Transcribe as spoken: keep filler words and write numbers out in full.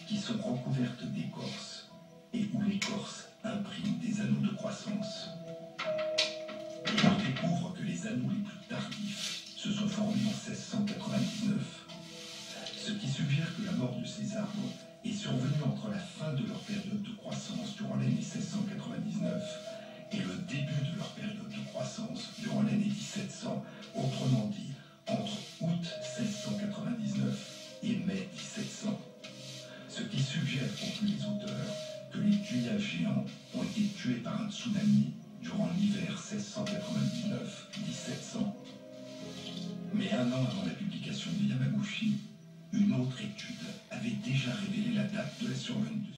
qui sont recouvertes d'écorce et où l'écorce imprime des anneaux de croissance. Et on découvre que les anneaux les plus tardifs se sont formés en seize cent quatre-vingt-dix-neuf, ce qui suggère que la mort de ces arbres est survenue entre la fin de leur période de croissance durant l'année seize cent quatre-vingt-dix-neuf et le début de leur période de croissance durant l'année dix-sept cents, autrement dit, entre août seize cent quatre-vingt-dix-neuf et mai dix-sept cents. Ce qui suggère, concluent les auteurs, que les tuyas géants ont été tués par un tsunami durant l'hiver seize cent quatre-vingt-dix-neuf dix-sept cents. Mais un an avant la publication de Yamaguchi, une autre étude avait déjà révélé la date de la survenue de